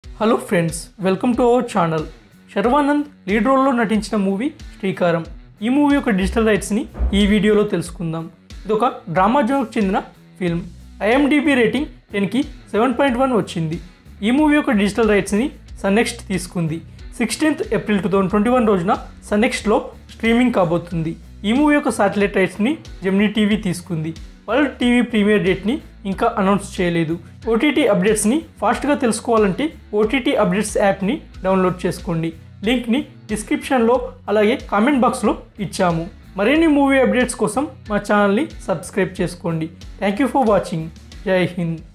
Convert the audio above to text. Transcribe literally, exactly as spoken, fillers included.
Hello friends, welcome to our channel. Sharwanand lead రోల్లో నటించిన movie శ్రీకారం. ఈ మూవీ యొక్క డిజిటల్ రైట్స్ని ఈ వీడియోలో తెలుసుకుందాం. ఇది ఒక డ్రామా జోన్కి చెందిన ఫిల్మ్. ఐఎండిబి రేటింగ్ టెన్కి సెవెన్ పాయింట్ వన్ వచ్చింది. ఈ మూవీ యొక్క డిజిటల్ రైట్స్ని సన్నెక్స్ట్ తీసుకుంది. Sixteenth April two thousand twenty one రోజున సన్నెక్స్ట్లో స్ట్రీమింగ్ కాబోతుంది. ఈ మూవీ యొక్క శాటిలైట్ రైట్స్ని జెమినీ టీవీ తీసుకుంది. వరల్డ్ టీవీ ప్రీమియర్ డేట్ని ఇంకా అనౌన్స్ చేయలేదు. ఓటీటీ అప్డేట్స్ని ఫాస్ట్గా తెలుసుకోవాలంటే ఓటీటీ అప్డేట్స్ యాప్ని డౌన్లోడ్ చేసుకోండి. లింక్ని డిస్క్రిప్షన్లో అలాగే కామెంట్ బాక్స్లో ఇచ్చాము. మరిన్ని మూవీ అప్డేట్స్ కోసం మా ఛానల్ని సబ్స్క్రైబ్ చేసుకోండి. Thank you for watching. Jai Hind.